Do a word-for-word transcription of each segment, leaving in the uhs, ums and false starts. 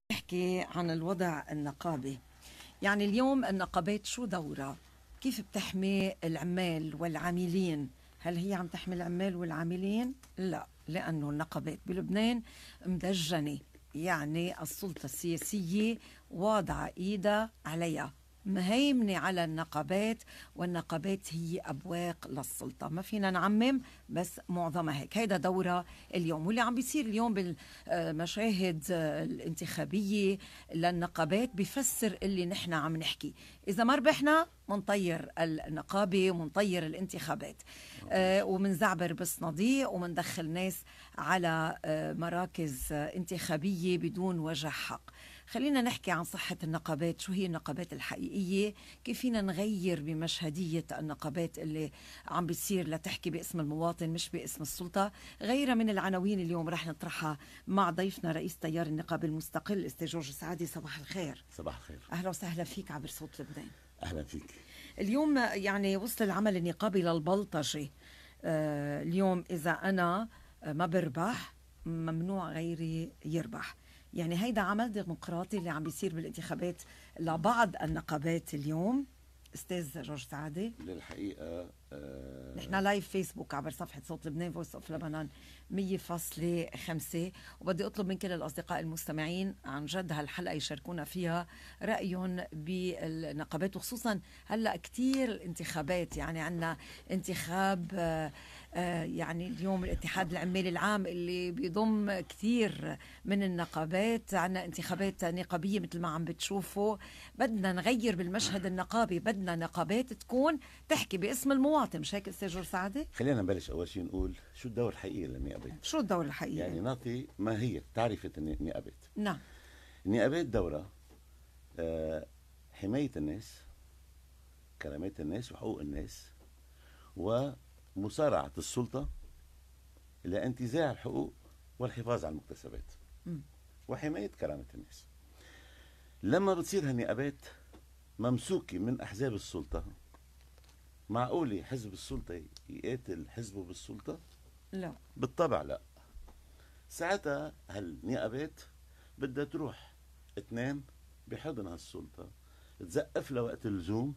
نحكي عن الوضع النقابي. يعني اليوم النقابات شو دورها؟ كيف بتحمي العمال والعاملين؟ هل هي عم تحمي العمال والعاملين؟ لا، لأنه النقابات بلبنان مدجنة، يعني السلطة السياسية واضعة إيدها عليها، مهيمنة على النقابات، والنقابات هي أبواق للسلطة. ما فينا نعمم، بس معظمها هيك. هيدا دورها اليوم، واللي عم بيصير اليوم بالمشاهد الانتخابية للنقابات بيفسر اللي نحن عم نحكي. إذا ما ربحنا منطير النقابة ومنطير الانتخابات، آه ومنزعبر بالصناديق ومندخل ناس على آه مراكز آه انتخابية بدون وجه حق. خلينا نحكي عن صحة النقابات. شو هي النقابات الحقيقية؟ كيف فينا نغير بمشهدية النقابات اللي عم بتصير لتحكي باسم المواطن مش باسم السلطة؟ غيرها من العناوين اليوم رح نطرحها مع ضيفنا رئيس تيار النقابة المستقل أستاذ جورج سعادي. صباح الخير. صباح الخير. أهلا وسهلا فيك عبر صوت لبنان. أهلا فيك. اليوم يعني وصل العمل النقابي للبلطجة. آه اليوم إذا أنا ما بربح ممنوع غيري يربح. يعني هيدا عمل ديمقراطي اللي عم بيصير بالانتخابات لبعض النقابات اليوم. استاذ جورج سعادي، للحقيقه آه نحن لايف فيسبوك عبر صفحه صوت لبنان فويس اوف لبنان مية فاصلة خمسة، وبدي اطلب من كل الاصدقاء المستمعين عن جد هالحلقه يشاركونا فيها رايهم بالنقابات، وخصوصا هلا كتير الانتخابات. يعني عندنا انتخاب آه آه يعني اليوم الاتحاد العمالي العام اللي بيضم كثير من النقابات، عندنا انتخابات نقابيه مثل ما عم بتشوفوا. بدنا نغير بالمشهد النقابي، بدنا نقابات تكون تحكي باسم المواطن، مش هيك استاذ جورج سعادي؟ خلينا نبلش اول شيء نقول شو الدور الحقيقي للنقابات. شو الدور الحقيقي؟ يعني نعطي ما هي تعرفه النقابات. نعم. النقابات دورها آه حمايه الناس، كرامات الناس وحقوق الناس، ومسارعه السلطه لانتزاع الحقوق والحفاظ على المكتسبات م. وحمايه كرامه الناس. لما بتصير هالنقابات ممسوكه من احزاب السلطه، معقولة حزب السلطة يقاتل حزبه بالسلطة؟ لا بالطبع لا. ساعتها هالنقابات بدها تروح تنام بحضن هالسلطة، تزقف لها وقت اللزوم،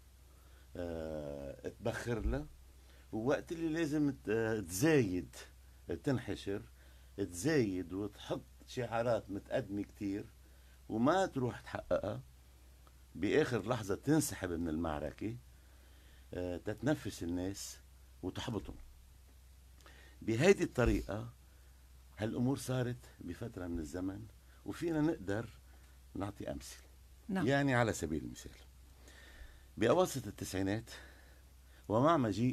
أه، تبخر لها، ووقت اللي لازم تزايد تنحشر، تزايد وتحط شعارات متقدمة كتير وما تروح تحققها، بآخر لحظة تنسحب من المعركة تتنفس الناس وتحبطهم. بهيدي الطريقة هالأمور صارت بفترة من الزمن، وفينا نقدر نعطي أمثلة. نعم. يعني على سبيل المثال بأواسط التسعينات ومع مجيء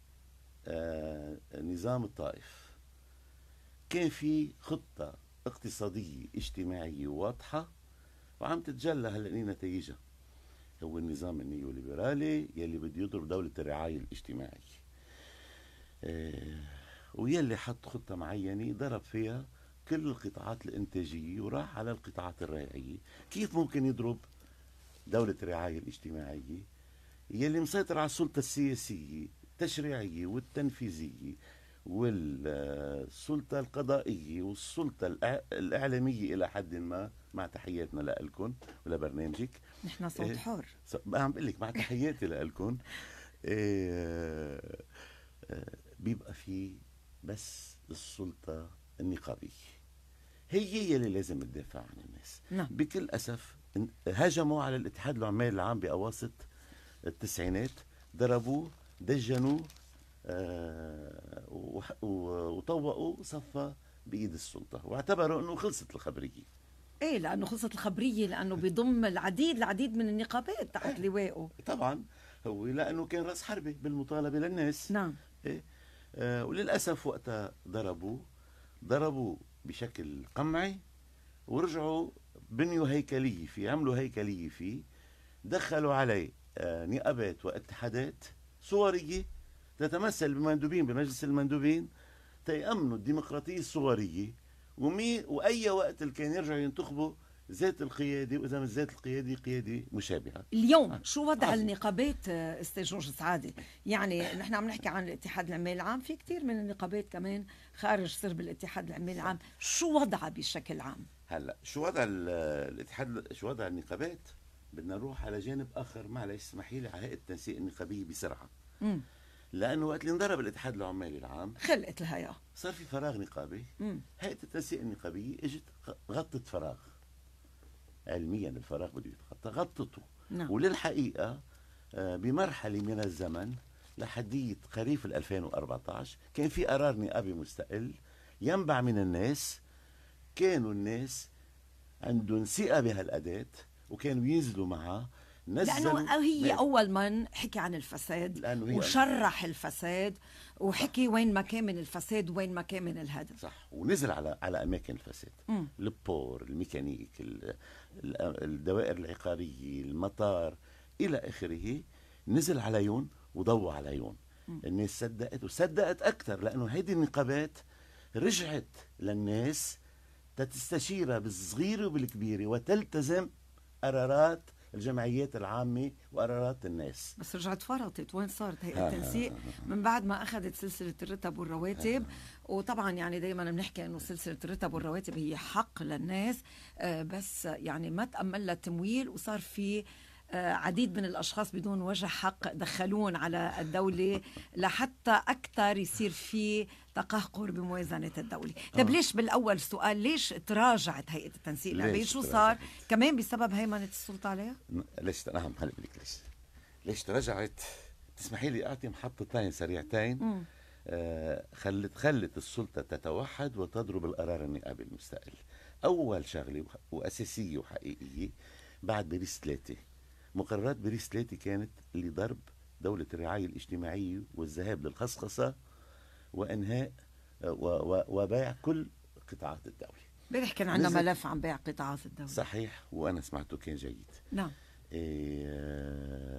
آه نظام الطائف كان في خطة اقتصادية اجتماعية واضحة وعم تتجلى هلأ نتائجها. هو النظام النيوليبرالي يلي بده يضرب دولة الرعاية الاجتماعية، اه ويلي حط خطة معينة ضرب فيها كل القطاعات الإنتاجية وراح على القطاعات الرائعية. كيف ممكن يضرب دولة الرعاية الاجتماعية يلي مسيطر على السلطة السياسية التشريعية والتنفيذية والسلطة القضائية والسلطة الإعلامية إلى حد ما، مع تحياتنا لكم ولبرنامجك. نحن صوت إيه حر. عم بقول لك مع تحياتي لكم. إيه بيبقى في بس السلطة النقابية هي يلي لازم تدافع عن الناس. نعم. بكل أسف هجموا على الاتحاد العمالي العام بأواسط التسعينات، ضربوه، دجنوه، آه وطوقوا صفى بإيد السلطة، واعتبروا أنه خلصت الخبرية. ايه لانه خلصت الخبريه، لانه بيضم العديد العديد من النقابات تحت لوائه. طبعا هو لانه كان راس حربه بالمطالبه للناس. نعم. إيه؟ آه وللاسف وقتها ضربوا ضربوا بشكل قمعي، ورجعوا بنيوا هيكليه فيه، عملوا هيكليه فيه، دخلوا عليه آه نقابات واتحادات صوريه تتمثل بمندوبين بمجلس المندوبين تيأمنوا الديمقراطيه الصوريه، ومي واي وقت اللي كان يرجعوا ينتخبوا ذات القياده، واذا مش ذات القياده قياده مشابهه. اليوم آه. شو وضع عظيم. النقابات استاذ جورج سعادي؟ يعني نحن عم نحكي عن الاتحاد العمالي العام، في كثير من النقابات كمان خارج سرب الاتحاد العمالي العام، شو وضعها بشكل عام؟ هلا شو وضع ال- الاتحاد، شو وضع النقابات؟ بدنا نروح على جانب اخر، معلش اسمحي لي، على هيئه التنسيق النقابيه بسرعه. مم. لانه وقت اللي انضرب الاتحاد العمالي العام خلقت الهيئة. صار في فراغ نقابي. مم. هيئه التنسيق النقابيه اجت غطت فراغ، علميا الفراغ بده يتغطى، غطته. نعم. وللحقيقه آه، بمرحله من الزمن لحديت خريف ال ألفين وأربعة عشر كان في قرار نقابي مستقل ينبع من الناس، كانوا الناس عندهم ثقه بهالاداه وكانوا ينزلوا معها. نزلوا لأنه هي ما- أول من حكي عن الفساد لأنه هي وشرح الفساد وحكي وين ما كان من الفساد وين ما كان من الهدف. صح، ونزل على على اماكن الفساد، مم. البور، الميكانيك، ال- ال- الدوائر العقاريه، المطار الى اخره، نزل عليهم وضوى عليهم. الناس صدقت وصدقت اكثر، لانه هيدي النقابات رجعت للناس تستشيرها بالصغيره وبالكبيره وتلتزم قرارات الجمعيات العامه وقرارات الناس. بس رجعت فرطت. وين صارت هيئة التنسيق من بعد ما أخذت سلسلة الرتب والرواتب؟ وطبعا يعني دايما بنحكي أنه سلسلة الرتب والرواتب هي حق للناس، آه، بس يعني ما تأمل لها التمويل، وصار في آه، عديد من الأشخاص بدون وجه حق دخلون على الدولة لحتى أكثر يصير في تقهقر بموازنة الدولة. طيب ليش بالأول سؤال ليش تراجعت هيئة التنسيق النقابية؟ ليش شو صار تراجعت؟ كمان بسبب هيمنة السلطة عليها؟ ليش؟ نعم، هلا بدك ليش ليش تراجعت؟ تسمحي لي اعطي محطتين سريعتين. مم. آه خلت خلت السلطه تتوحد وتضرب القرار النقابي المستقل. اول شغله وح- واساسيه وحقيقيه بعد باريس ثلاثه، مقررات باريس ثلاثه كانت لضرب دوله الرعايه الاجتماعيه والذهاب للخصخصه وانهاء آه، و- و- وبيع كل قطاعات الدوله. امبارح كان عندنا نزل- ملف عن بيع قطاعات الدولة. صحيح، وانا سمعته كان جيد. نعم. إيه،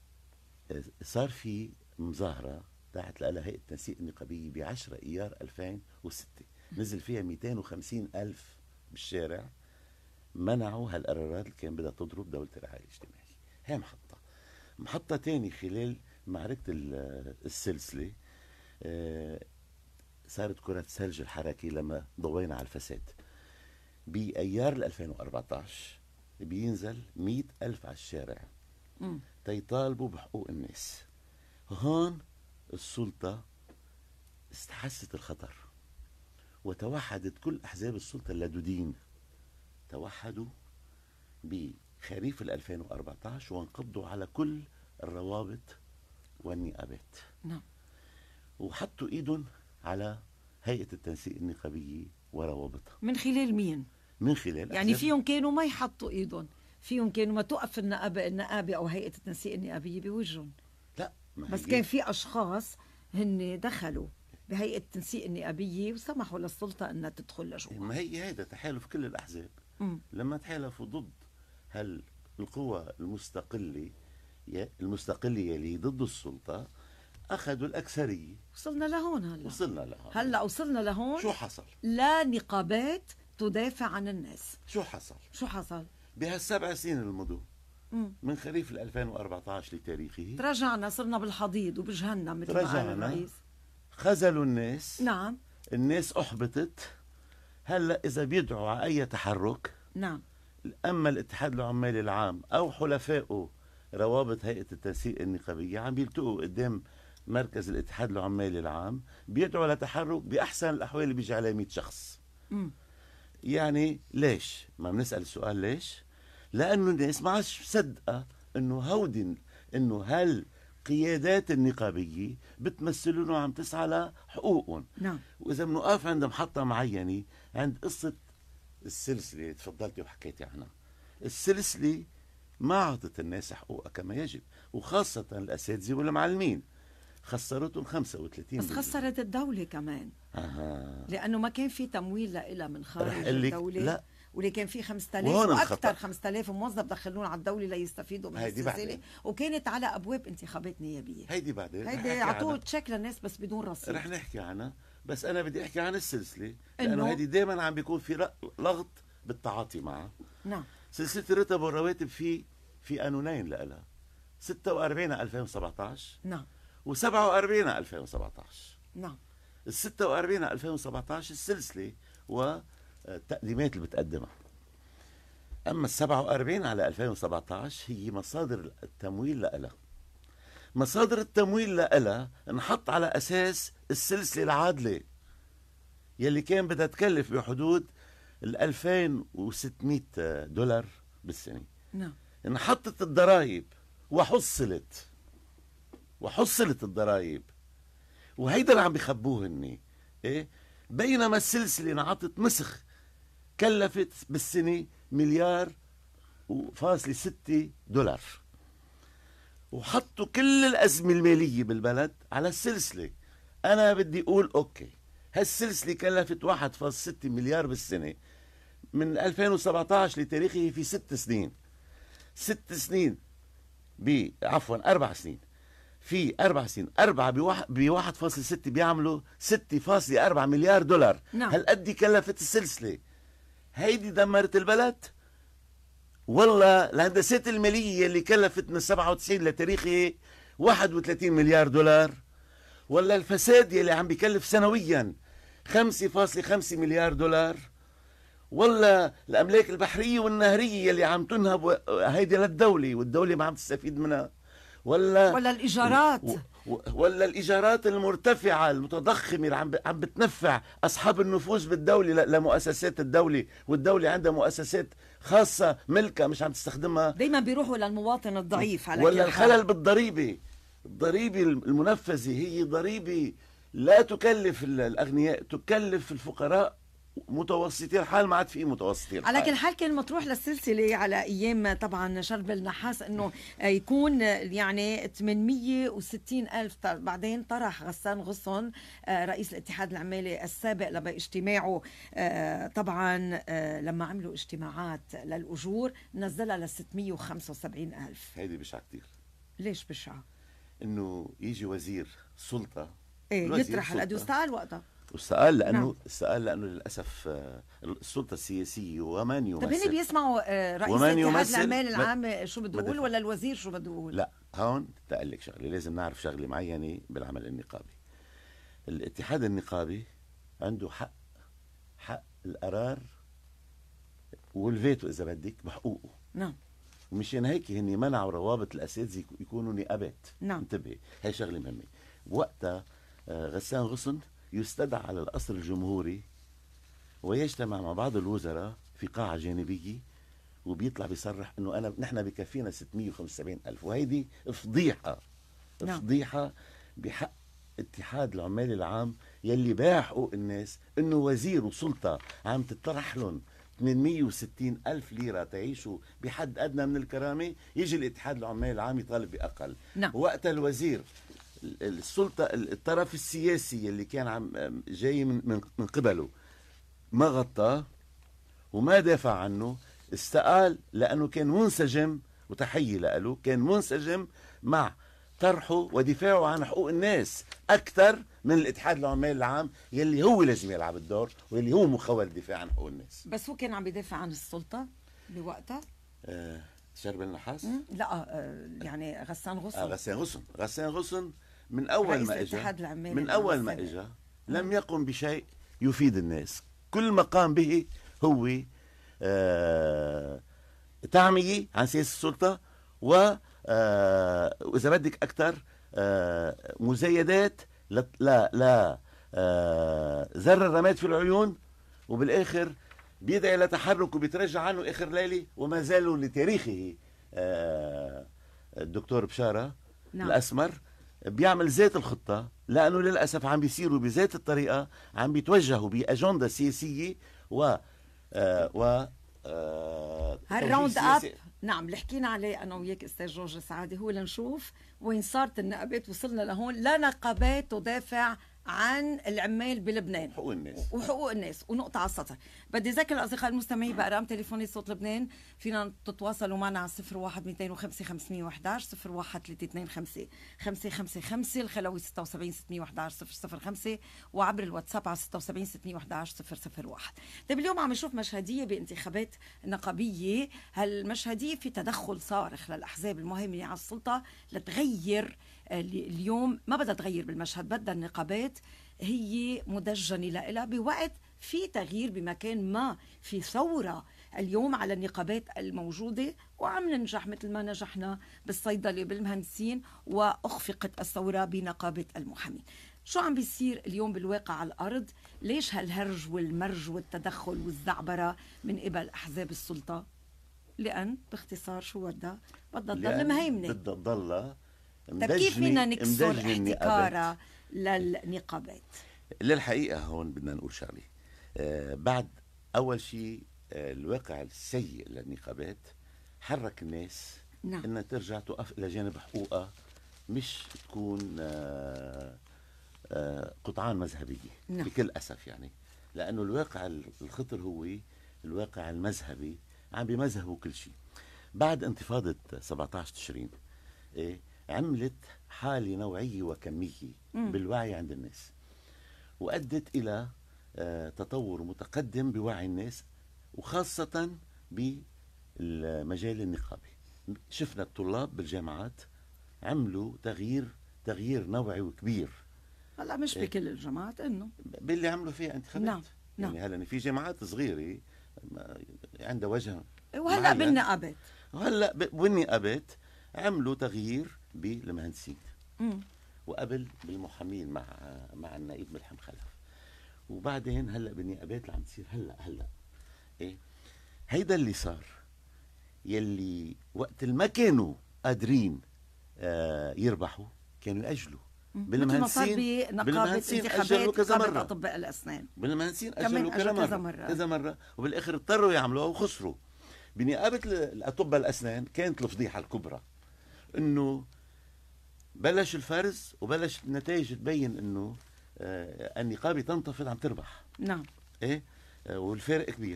صار في مظاهرة تحت لها هيئة التنسيق النقابية ب عشرة ايار ألفين وستة، نزل فيها مئتين وخمسين ألف بالشارع، منعوا هالقرارات اللي كان بدها تضرب دولة الرعاية الاجتماعية. هي محطة. محطة تاني خلال معركة ال- السلسلة، آه، صارت كرة ثلج الحركة لما ضوينا على الفساد. بأيار ال ألفين وأربعة عشر بينزل مئة ألف على الشارع مم. تيطالبوا بحقوق الناس. هون السلطة استحست الخطر وتوحدت كل أحزاب السلطة اللدودين، توحدوا بخريف ال ألفين وأربعة عشر وانقضوا على كل الروابط والنقابات، نعم. وحطوا ايدهم على هيئة التنسيق النقابية وروابطها من خلال مين؟ من خلال يعني أحزاب- فيهم كانوا ما يحطوا ايدهم، فيهم كانوا ما توقف النقابة النقابة او هيئة التنسيق النقابية بوجههم، لا، ما بس هي- كان في اشخاص هن دخلوا بهيئة التنسيق النقابية وسمحوا للسلطة انها تدخل لجوا. ما هي هيدا تحالف كل الأحزاب. مم. لما تحالفوا ضد هل القوى المستقلة المستقلة اللي ضد السلطة أخذوا الأكثرية. وصلنا لهون هلا. وصلنا لها. هلا وصلنا لهون. شو حصل؟ لا نقابات تدافع عن الناس. شو حصل؟ شو حصل؟ بهالسبع سنين المضوا مم. من خريف ال ألفين وأربعة عشر لتاريخه تراجعنا، صرنا بالحضيض وبجهنم مثل ما قال تراجعنا. الرئيس. خذلوا الناس. نعم. الناس أحبطت. هلا إذا بيدعوا على أي تحرك، نعم. أما الاتحاد العمالي العام أو حلفائه روابط هيئة التنسيق النقابية عم بيلتقوا قدام مركز الاتحاد العمالي العام بيدعوا لتحرك بأحسن الأحوال اللي بيجي عليه مئة شخص. مم. يعني ليش؟ ما بنسأل السؤال ليش؟ لأنه الناس ما عادش مصدقة إنه هودي إنه هالقيادات النقابية بتمثلون وعم تسعى لحقوقهم. نعم. وإذا بنوقف عند محطة معينة، عند قصة السلسلة تفضلتي وحكيتي عنها، السلسلة ما أعطت الناس حقوقها كما يجب، وخاصة الأساتذة والمعلمين خسرتهم خمسة وثلاثين بس خسرت الدولة كمان. آه. لأنه ما كان في تمويل لها من رح خارج أقول لك الدولة. لا. واللي كان في خمسة وهون آلاف الخطأ. وأكثر خمسة آلاف موظف دخلون على الدولة ليستفيدوا من هيدي السلسلة، بعدين. وكانت على أبواب انتخابات نيابية. هيدي بعدين رح هيدي نحكي عطوه عنها. تشيك للناس بس بدون رصيد. رح نحكي عنها، بس أنا بدي أحكي عن السلسلة إنه- لأنه هيدي دائما عم بيكون في ل- لغط بالتعاطي معها. نعم. سلسلة الرتب والرواتب في في قانونين لها، ستة وأربعين ألفين وسبعة عشر نعم. وسبعة وأربعين ألفين وسبعة عشر. نعم. ال ستة وأربعين ألفين وسبعة عشر السلسلة والتقديمات اللي بتقدمها، أما ال سبعة وأربعين على ألفين وسبعة عشر هي مصادر التمويل لها. مصادر التمويل لها انحط على أساس السلسلة العادلة يلي كان بدها تكلف بحدود ال ألفين وستمئة دولار بالسنة. نعم. انحطت الضرائب وحصلت وحصلت الضرائب، وهيدا اللي عم بيخبوه هني. إيه؟ بينما السلسلة انعطت مسخ كلفت بالسنة مليار وفاصلة ستة دولار، وحطوا كل الأزمة المالية بالبلد على السلسلة. أنا بدي أقول أوكي، هالسلسلة كلفت واحد فاصلة ستة مليار بالسنة من ألفين وسبعة عشر لتاريخه في ست سنين. ست سنين ب عفوا أربع سنين، في أربع سنين أربعة بواحد فاصلة ستة بيعملوا ستة فاصلة أربعة مليار دولار. نعم. هالقد كلفت السلسلة. هيدي دمرت البلد؟ والله الهندسات المالية اللي كلفت من سبعة وتسعين لتاريخه واحد وثلاثين مليار دولار، ولا الفساد يلي عم بيكلف سنويا خمسة فاصلة خمسة مليار دولار، ولا الأملاك البحرية والنهرية يلي عم تنهب هيدي للدولة والدولة ما عم تستفيد منها، ولا ولا الإيجارات، ولا الإيجارات المرتفعة المتضخمة اللي عم عم بتنفع أصحاب النفوذ بالدولة لمؤسسات الدولة، والدولة عندها مؤسسات خاصة ملكة مش عم تستخدمها. دايما بيروحوا للمواطن الضعيف. على ولا الخلل بالضريبة. الضريبة المنفذة هي ضريبة لا تكلف الأغنياء، تكلف الفقراء متوسطي الحال. ما عاد في متوسطي الحال. على كل حال كان مطروح للسلسلة على أيام طبعا شرب النحاس أنه يكون يعني ثمانمئة وستين ألف. بعدين طرح غسان غصن رئيس الاتحاد العمالي السابق باجتماعه طبعا لما عملوا اجتماعات للأجور نزلها ل ستمئة وخمسة وسبعين ألف. هيدي بشعة كتير. ليش بشعة؟ انه يجي وزير سلطة ايه يطرح القد واستقال وقتها. واستقال لانه نعم. استقال لانه للاسف السلطه السياسيه ومن يمثل. طب هن بيسمعوا رئيس الاتحاد العمال العام شو بده يقول ولا الوزير شو بده يقول؟ لا هون تقول لك شغله، لازم نعرف شغله معينه بالعمل النقابي. الاتحاد النقابي عنده حق حق القرار والفيتو اذا بدك بحقوقه. نعم. ومشان هيك هن منعوا روابط الاساتذه يكونوا نقابات. نعم. انتبهي، هي شغله مهمه. وقتها غسان غصن يستدعى على القصر الجمهوري ويجتمع مع بعض الوزراء في قاعة جانبية، وبيطلع بيصرح انه انا نحن بكفينا ستمئة وخمسة وسبعين ألف. وهيدي فضيحة. نعم. فضيحة بحق اتحاد العمال العام يلي باع حقوق الناس، انه وزير وسلطة عم تطرح لهم ثمانمئة وستين ألف ليرة تعيشوا بحد أدنى من الكرامة، يجي الاتحاد العمال العام يطالب بأقل. نعم. وقت الوزير السلطة الطرف السياسي اللي كان عم جاي من من قبله ما غطاه وما دافع عنه، استقال لأنه كان منسجم، وتحية له، كان منسجم مع طرحه ودفاعه عن حقوق الناس أكثر من الاتحاد العمال العام يلي هو لازم يلعب الدور واللي هو مخول الدفاع عن حقوق الناس. بس هو كان عم يدافع عن السلطة بوقتها؟ آه شرب النحاس؟ لا آه يعني غسان غصن. آه غسان غصن غسان غصن من أول ما إجا من أول ما إجا لم يقم بشيء يفيد الناس. كل ما قام به هو آه تعمية عن سياسة السلطة، و آه وإذا بدك أكثر آه مزايدات لا لا, لا آه زر الرماد في العيون، وبالآخر بيدعي لتحرك وبيترجع عنه آخر ليلة. وما زالوا لتاريخه آه الدكتور بشارة. نعم. الأسمر بيعمل ذات الخطة، لأنه للأسف عم بيصيروا بذات الطريقة، عم بيتوجهوا بأجندة سياسية و آه و آه هالراوند اب. نعم اللي حكينا عليه أنا وياك أستاذ جورج سعادي هو لنشوف وين صارت النقابات. وصلنا لهون، لا نقابات تدافع عن العمال بلبنان، حقوق الناس وحقوق الناس. ونقطة على السطر. بدي أذكر الأصدقاء المستمعين بأرقام تليفوني صوت لبنان. فينا تتواصلوا معنا على صفر واحد مئتين وخمسة خمسمئة وإحدى عشر، صفر واحد ثلاثة اثنين خمسة خمسة خمسة خمسة، الخلوي ستة وسبعين ستمئة وإحدى عشر صفر صفر خمسة، وعبر الواتساب على ستة وسبعين ستمئة وإحدى عشر صفر صفر واحد. طيب اليوم عم نشوف مشهدية بانتخابات نقابية. هالمشهدية في تدخل صارخ للأحزاب المهيمنة على السلطة لتغير. اليوم ما بدها تغير بالمشهد، بدها النقابات هي مدجنة لها بوقت في تغيير بمكان ما، في ثورة اليوم على النقابات الموجودة، وعم ننجح مثل ما نجحنا بالصيدلة بالمهندسين، وأخفقت الثورة بنقابة المحامين. شو عم بيصير اليوم بالواقع على الأرض؟ ليش هالهرج والمرج والتدخل والزعبرة من قبل أحزاب السلطة؟ لأن باختصار شو بدها؟ بدها تضل مهيمنة، بدها تضلها. طيب كيف فينا نكسر احتكارها للنقابات؟ للحقيقة هون بدنا نقول شغلة. آه بعد أول شيء آه الواقع السيء للنقابات حرك الناس نعم. إنها ترجع توقف إلى جانب حقوقها، مش تكون آه آه قطعان مذهبية. نعم. بكل أسف يعني، لأنه الواقع الخطر هو الواقع المذهبي، عم بمذهبوا كل شيء. بعد انتفاضة سبعة عشر تشرين إيه عملت حالة نوعية وكمية م. بالوعي عند الناس، وأدت إلى آه تطور متقدم بوعي الناس، وخاصة بالمجال النقابي. شفنا الطلاب بالجامعات عملوا تغيير تغيير نوعي وكبير. هلا مش إيه؟ بكل الجامعات انه باللي عملوا فيها انتخابات. نعم. يعني نعم. هلا في جامعات صغيرة عندها وجه، وهلا بالنقابات وهلا بالنقابات عملوا تغيير بالمهندسين، م. وقبل بالمحامين مع مع النائب ملحم خلف، وبعدين هلا بالنقابات اللي عم تصير هلا هلا ايه هيدا اللي صار. يلي وقت ما كانوا قادرين آه يربحوا كانوا يأجلوا. بالمهندسين بالمهندسين أجلوا كذا مرة. أطباء الأسنان بالمهندسين أجلوا كذا مرة. مرة كذا مرة وبالآخر اضطروا يعملوها وخسروا. بنقابة الأطباء الأسنان كانت الفضيحة الكبرى إنه بلش الفرز وبلش النتائج تبين إنه آه النقابة تنتفض عم تربح. نعم. إيه آه والفارق كبير.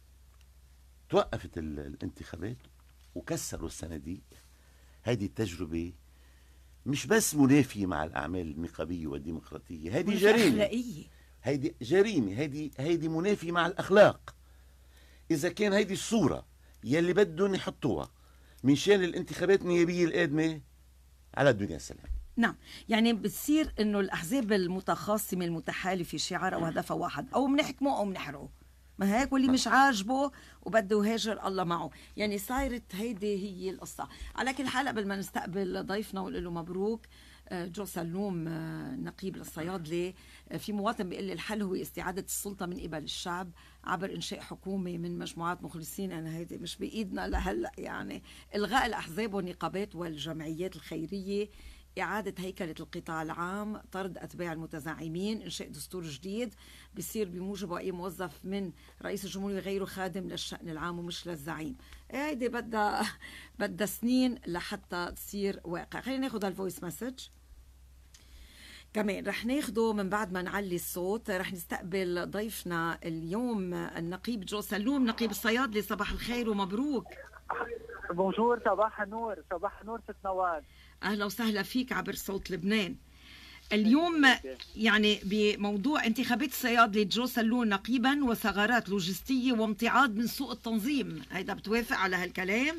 توقفت الانتخابات وكسروا الصناديق. هذه التجربة مش بس منافية مع الأعمال النقابية والديمقراطية، هذه جريمة. هذه جريمة، هذه هذه منافية مع الأخلاق. إذا كان هذه الصورة يلي بدهم يحطوها من شان الانتخابات النيابية القادمة، على الدنيا السلام. نعم، يعني بتصير إنه الأحزاب المتخاصمة المتحالفة شعارها وهدفها واحد، أو بنحكمه أو بنحرقه. ما هيك، واللي مش عاجبه وبده يهاجر الله معه. يعني صايرت هيدي هي القصة. على كل حال قبل ما نستقبل ضيفنا ونقول له مبروك، جو سلوم نقيب للصيادلة، في مواطن بيقول لي الحل هو استعادة السلطة من قبل الشعب عبر إنشاء حكومة من مجموعات مخلصين. أنا هيدي مش بإيدنا لهلأ، يعني إلغاء الأحزاب والنقابات والجمعيات الخيرية، إعادة هيكلة القطاع العام، طرد أتباع المتزعمين، إنشاء دستور جديد بيصير بموجبه أي موظف من رئيس الجمهورية غيره خادم للشأن العام ومش للزعيم. هيدي بدها بدها سنين لحتى تصير واقع. خلينا ناخذ هالفويس مسج كمان، رح ناخده من بعد ما نعلي الصوت. رح نستقبل ضيفنا اليوم النقيب جو سلوم نقيب الصيادلة. صباح الخير ومبروك. بونجور، صباح النور. صباح النور ست نوال. أهلا وسهلا فيك عبر صوت لبنان. اليوم يعني بموضوع انتخابات الصيادلة، جو سلوم نقيبا وثغرات لوجستية وامتعاض من سوء التنظيم، هيدا بتوافق على هالكلام؟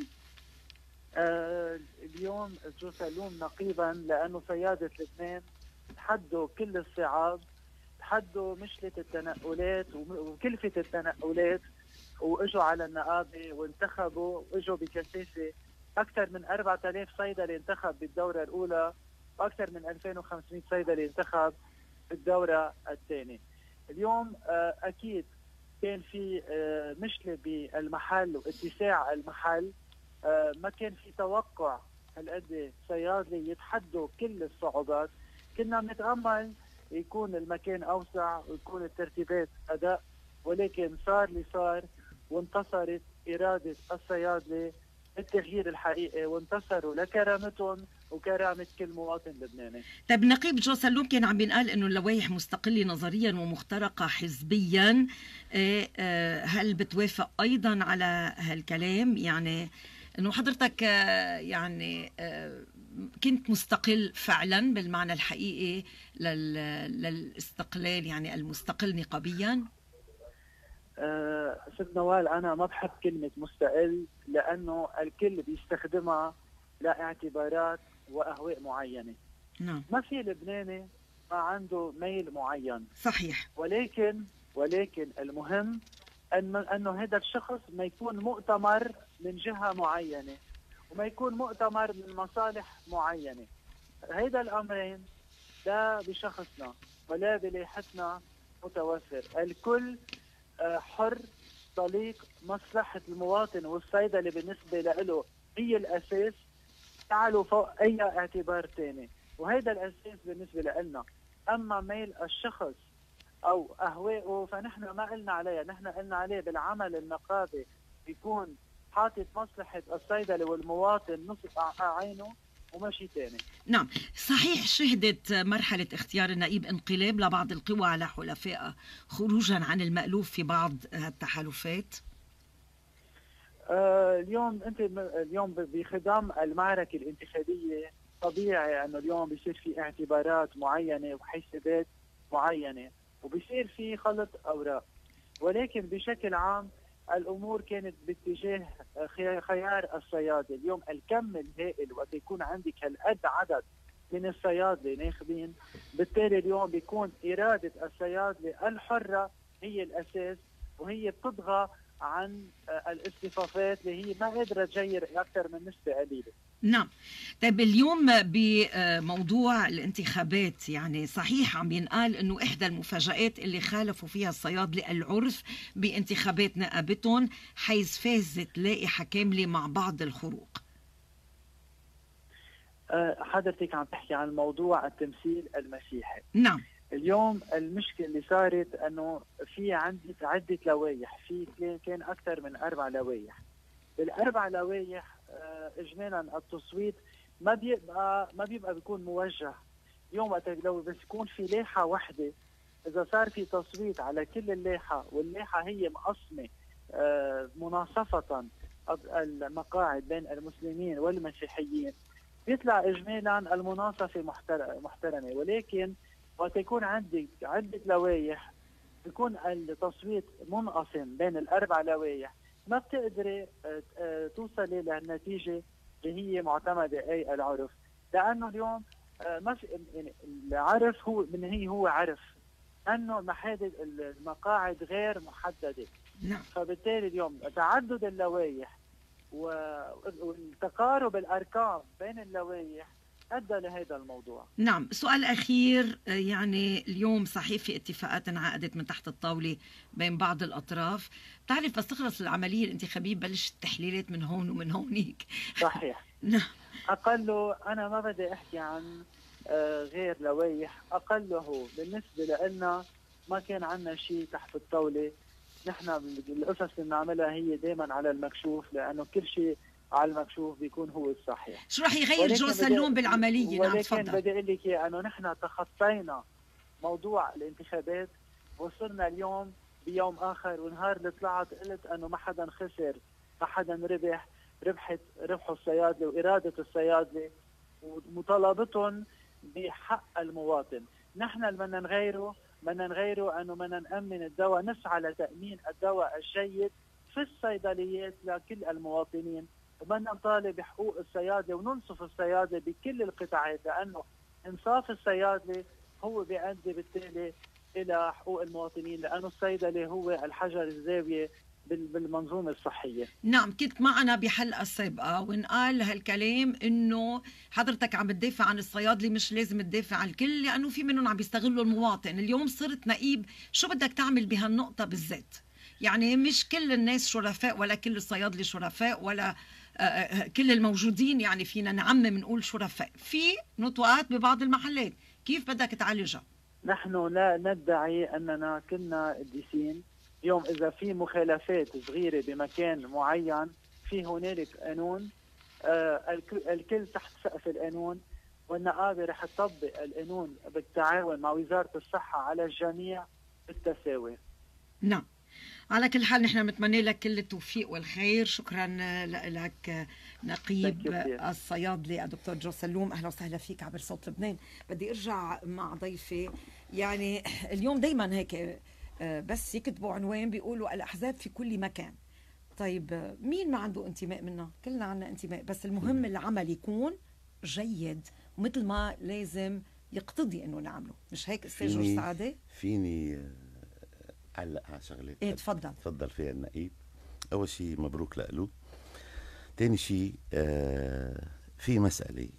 آه اليوم جو سلوم نقيبا لأنه صيادة لبنان تحدوا كل الصعاب، تحدوا مشكلة التنقلات وكلفة التنقلات، واجوا على النقابة وانتخبوا، واجوا بكثافة. أكثر من أربعة آلاف صيدلي انتخب بالدورة الأولى، وأكثر من ألفين وخمسمئة صيدلي انتخب بالدورة الثانية. اليوم أكيد كان في مشكلة بالمحل واتساع المحل، ما كان في توقع هالقد صيادلي يتحدوا كل الصعوبات. كنا بنتأمل يكون المكان أوسع ويكون الترتيبات أداء، ولكن صار اللي صار، وانتصرت إرادة الصيادلة التغيير الحقيقي، وانتصروا لكرامتهم وكرامة كل مواطن لبناني. طيب نقيب جو سلوم، كان عم بينقال انه اللوائح مستقلة نظريا ومخترقة حزبيا، هل بتوافق ايضا على هالكلام؟ يعني انه حضرتك يعني كنت مستقل فعلا بالمعنى الحقيقي للاستقلال، يعني المستقل نقابيا؟ أه ست نوال، أنا ما بحب كلمة مستقل لأنه الكل بيستخدمها لاعتبارات وأهواء معينة. نعم. ما في لبناني ما عنده ميل معين. صحيح. ولكن ولكن المهم أن أنه هذا الشخص ما يكون مؤتمر من جهة معينة وما يكون مؤتمر من مصالح معينة. هيدا الأمرين لا بشخصنا ولا بلائحتنا متوفر. الكل حر طليق، مصلحة المواطن والصيدلي بالنسبة له هي الأساس، تعالوا فوق أي اعتبار تاني، وهيدا الأساس بالنسبة لنا. أما ميل الشخص أو أهوائه فنحن ما قلنا عليها، نحن قلنا عليه بالعمل النقابي بيكون حاطط مصلحة الصيدلي والمواطن نصب عينه وماشي تاني. نعم صحيح. شهدت مرحلة اختيار النائب انقلاب لبعض القوى على حلفائها خروجا عن المألوف في بعض التحالفات. آه اليوم انت اليوم بخضم المعركة الانتخابية طبيعي انه اليوم بيصير في اعتبارات معينة وحسابات معينة وبيصير في خلط اوراق، ولكن بشكل عام الامور كانت باتجاه خيار الصيادله. اليوم الكم الهائل وقت يكون عندك هالقد عدد من الصيادله ناخبين، بالتالي اليوم بيكون اراده الصيادله الحره هي الاساس، وهي بتطغى عن الاصطفافات اللي هي ما قادره تجير اكثر من نسبه قليله. نعم. طيب اليوم بموضوع الانتخابات، يعني صحيح عم ينقال انه احدى المفاجآت اللي خالفوا فيها الصيادله العرف بانتخابات نقابتهم، حيث فازت لائحه كامله مع بعض الخروق. حضرتك عم تحكي عن موضوع التمثيل المسيحي. نعم. اليوم المشكله اللي صارت انه في عندي عده لوائح، في كان اكثر من اربع لوائح. بالاربع لوائح اجمالا التصويت ما بيبقى ما بيبقى بيكون موجه. اليوم وقت لو بس يكون في لائحه واحده، اذا صار في تصويت على كل اللائحه واللائحه هي مقسمه مناصفه المقاعد بين المسلمين والمسيحيين، بيطلع اجمالا المناصفه محترمه. ولكن وقت يكون عندك عده لوائح بيكون التصويت منقسم بين الاربع لوائح، ما بتقدري توصلي للنتيجه اللي هي معتمده اي العرف، لانه اليوم ما في يعني العرف هو من هي هو عرف انه محدد المقاعد غير محدده. نعم. فبالتالي اليوم تعدد اللوائح والتقارب الارقام بين اللوائح ادى لهذا الموضوع. نعم. سؤال اخير، يعني اليوم صحيح في اتفاقات انعقدت من تحت الطاوله بين بعض الاطراف، بتعرف بس تخلص العمليه الانتخابيه بلش التحليلات من هون ومن هونيك. صحيح. نعم. اقله انا ما بدي احكي عن غير لوائح، اقله بالنسبه لنا ما كان عندنا شيء تحت الطاوله. نحن القصص اللي بنعملها هي دائما على المكشوف، لانه كل شيء على المكشوف بيكون هو الصحيح. شو رح يغير جو سلوم بالعمليه؟ نعم تفضل. ولكن بدي اقول لك انه نحن تخطينا موضوع الانتخابات، وصلنا اليوم بيوم اخر، ونهار اللي طلعت قلت انه ما حدا خسر ما حدا ربح، ربحت ربحوا الصيادله واراده الصيادله ومطالبتهم بحق المواطن. نحن اللي بدنا نغيره بدنا نغيره انه بدنا نامن الدواء، نسعى لتامين الدواء الجيد في الصيدليات لكل المواطنين، وبدنا نطالب بحقوق الصيادله وننصف الصيادله بكل القطاعات، لانه انصاف الصيادله هو بيؤدي بالتالي الى حقوق المواطنين، لانه الصيدلي هو الحجر الزاويه بالمنظومه الصحيه. نعم. كنت معنا بحلقه سابقه وانقال هالكلام انه حضرتك عم تدافع عن الصيادله، مش لازم تدافع عن الكل لانه في منهم عم بيستغلوا المواطن. اليوم صرت نقيب، شو بدك تعمل بهالنقطه بالذات؟ يعني مش كل الناس شرفاء ولا كل الصيادله شرفاء ولا كل الموجودين يعني فينا نعمم نقول شرفاء، في نطوات ببعض المحلات، كيف بدك تعالجها؟ نحن لا ندعي اننا كنا قديسين. اليوم اذا في مخالفات صغيره بمكان معين في هنالك قانون، آه الكل تحت سقف القانون، والنقابه رح تطبق القانون بالتعاون مع وزاره الصحه على الجميع بالتساوي. نعم. على كل حال نحن بنتمنى لك كل التوفيق والخير. شكرا لك نقيب الصيادله الدكتور جو سلوم، اهلا وسهلا فيك عبر صوت لبنان. بدي ارجع مع ضيفي، يعني اليوم دايما هيك بس يكتبوا عنوان بيقولوا الاحزاب في كل مكان. طيب مين ما عنده انتماء منا؟ كلنا عنا انتماء، بس المهم العمل يكون جيد ومثل ما لازم يقتضي انه نعمله، مش هيك استاذ جورج سعاده؟ فيني علق على شغله ايه تفضل. تفضل فيها النقيب. اول شيء مبروك لألو. ثاني شيء آه في مساله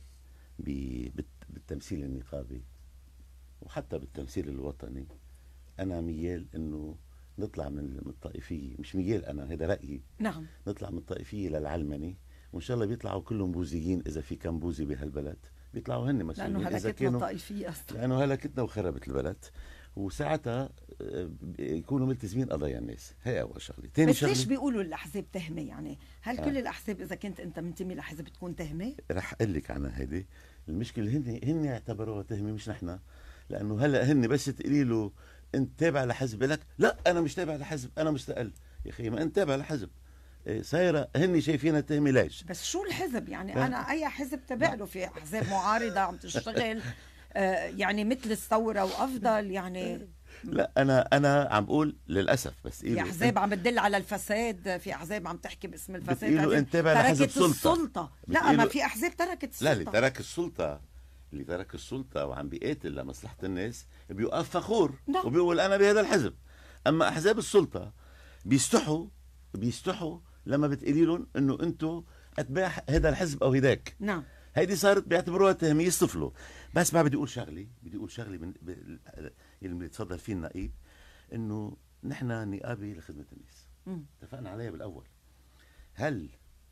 بالتمثيل النقابي وحتى بالتمثيل الوطني، انا ميال انه نطلع من الطائفيه، مش ميال انا، هذا رايي. نعم. نطلع من الطائفيه للعلمنه، وان شاء الله بيطلعوا كلهم بوذيين، اذا في كم بوذي بهالبلد بيطلعوا هن مسؤولين، لانه اذا هلكتنا كانوا الطائفيه اصلا، لانه هلكتنا وخربت البلد، وساعتها يكونوا ملتزمين قضايا الناس. هي اول شغله. ثاني بس شغله، ليش بيقولوا الاحزاب تهمه؟ يعني هل آه. كل الاحزاب اذا كنت انت منتمي لحزب تكون تهمه؟ رح اقول لك عنها هيدي المشكله. هن هن اعتبروها تهمه مش نحن، لانه هلا هن بس تقولي له انت تابع لحزب، لك لا انا مش تابع لحزب، انا مستقل. يا اخي ما انت تابع لحزب، صايره هن شايفينها تهمه. ليش؟ بس شو الحزب يعني؟ ف... انا اي حزب تابع له؟ في احزاب معارضه عم تشتغل آه يعني مثل الثوره وافضل يعني. لا انا انا عم بقول للاسف، بس في احزاب عم بتدل على الفساد، في احزاب عم تحكي باسم الفساد، بتقولوا انت تابع لحزب تركت سلطه. السلطه. لا ما في احزاب تركت السلطه. لا، اللي ترك السلطه اللي ترك السلطه وعم بيقاتل لمصلحه الناس بيوقف فخور نعم. وبيقول انا بهذا الحزب. اما احزاب السلطه بيستحوا بيستحوا لما بتقولي لهم انه انتم اتباع هذا الحزب او هداك. نعم. هيدي صارت بيعتبروها تهميه، يصطفلوا. بس ما بدي اقول شغله بدي اقول شغله من اللي بيتفضل فيه النقيب، انه نحن نقابه لخدمه الناس. م. اتفقنا عليها بالاول. هل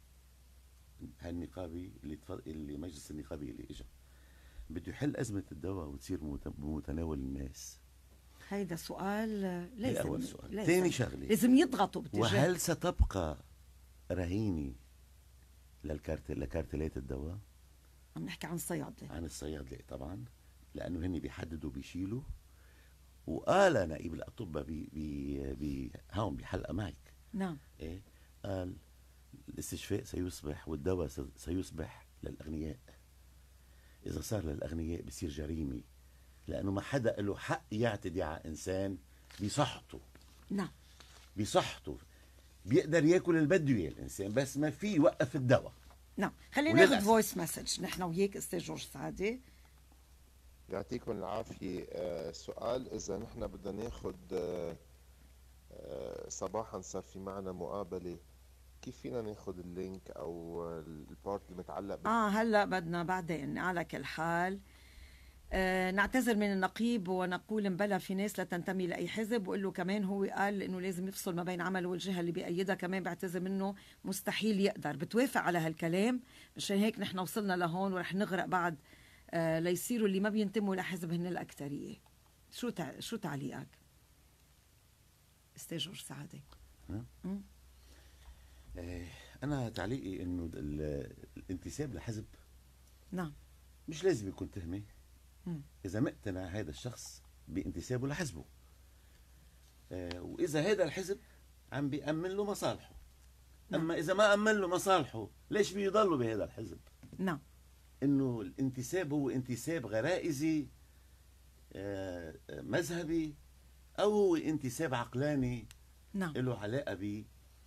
هالنقابي اللي تفضل اللي مجلس النقابي اللي اجى بده يحل ازمه الدواء وتصير بمتناول الناس؟ هيدا سؤال لازم. أول سؤال. ثاني شغله، لازم يضغطوا باتجاه. وهل ستبقى رهينه للكارتل لكارتلات الدواء؟ عم نحكي عن الصيادله. عن الصيادله طبعا، لانه هن بيحددوا بيشيلوا. وقال نائب الاطباء بي بي بي هون بحلقه معك. نعم. ايه قال الاستشفاء سيصبح والدواء سيصبح للاغنياء. اذا صار للاغنياء بصير جريمه، لانه ما حدا له حق يعتدي على انسان بصحته. نعم. بصحته بيقدر ياكل اللي بده اياه الانسان، بس ما في يوقف الدواء. نعم. خلينا ناخذ فويس مسج نحن وياك استاذ جورج سعدي. يعطيكم العافيه. آه سؤال، اذا نحن بدنا ناخذ آه آه صباحا صار في معنا مقابله، كيف فينا ناخذ اللينك او البارت المتعلق اه هلا بدنا بعدين. على كل حال آه نعتذر من النقيب ونقول مبلا في ناس لا تنتمي لاي حزب، وقال له كمان هو قال انه لازم يفصل ما بين عمله والجهه اللي بيأيدها، كمان بعتذر منه مستحيل يقدر. بتوافق على هالكلام؟ مشان هيك نحن وصلنا لهون ورح نغرق بعد آه ليصيروا اللي ما بينتموا لحزب هن الاكثريه. شو تع... شو تعليقك استاذ جورج سعدي؟ انا تعليقي انه الانتساب لحزب نعم مش لازم يكون تهمه مم. اذا مقتنع هذا الشخص بانتسابه لحزبه، آه واذا هذا الحزب عم بيأمن له مصالحه. نعم. اما اذا ما أمن له مصالحه ليش بيضلوا بهذا الحزب؟ نعم. انه الانتساب هو انتساب غرائزي آه مذهبي، او هو انتساب عقلاني نعم. له علاقه ب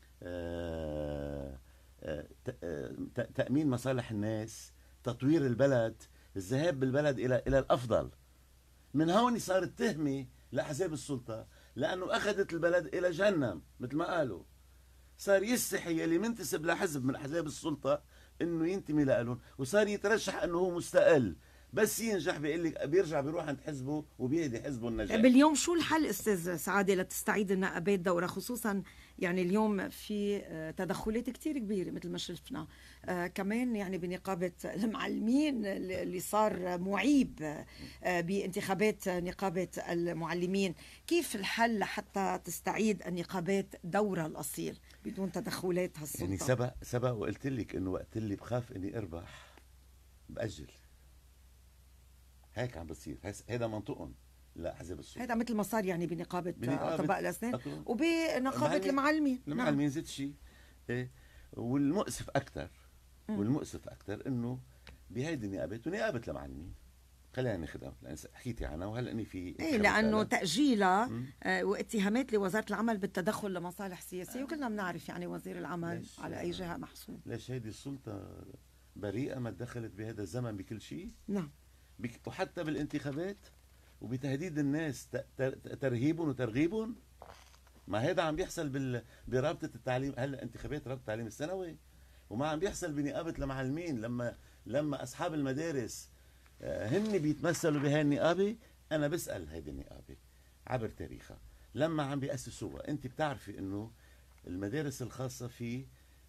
تأمين مصالح الناس، تطوير البلد، الذهاب بالبلد إلى إلى الأفضل. من هون صارت تهمة لأحزاب السلطة، لأنه أخذت البلد إلى جهنم مثل ما قالوا. صار يستحي اللي منتسب لحزب من أحزاب السلطة إنه ينتمي لهم، وصار يترشح إنه هو مستقل، بس ينجح بيقول لك بيرجع بيروح عند حزبه وبيهدي حزبه النجاح. باليوم شو الحل استاذ سعاده لتستعيد النقابات دورها، خصوصا يعني اليوم في تدخلات كتير كبيره مثل ما شفنا آه كمان يعني بنقابه المعلمين اللي صار معيب آه بانتخابات نقابه المعلمين. كيف الحل لحتى تستعيد النقابات دورها الاصيل بدون تدخلات هالسلطه؟ يعني سبق سبق وقلت لك انه وقت اللي بخاف اني اربح باجل. هيك عم بتصير، هذا منطقهم لاحزاب السلطه. هذا مثل ما صار يعني بنقابه اطباء الاسنان أطباء. وبنقابه المعلمين. المعلمين زيت شيء. إيه؟ والمؤسف اكثر والمؤسف اكثر انه بهيدي النقابات ونقابه المعلمين خلينا ناخذها لان حكيتي عنها وهلا اني في ايه لانه تاجيلها آه واتهامات لوزاره العمل بالتدخل لمصالح سياسيه، وكلنا بنعرف يعني وزير العمل على اي جهه محسوب. ليش هيدي السلطه بريئه ما تدخلت بهذا الزمن بكل شيء؟ نعم. وحتى بالانتخابات وبتهديد الناس ترهيبهم وترغيبهم. ما هيدا عم بيحصل بال... برابطه التعليم. هلا انتخابات رابطه التعليم الثانوي، وما عم بيحصل بنقابه المعلمين. لما لما اصحاب المدارس هن بيتمثلوا بهاي النقابه، انا بسال هيدي النقابه عبر تاريخها لما عم بيأسسوها. انت بتعرفي انه المدارس الخاصه في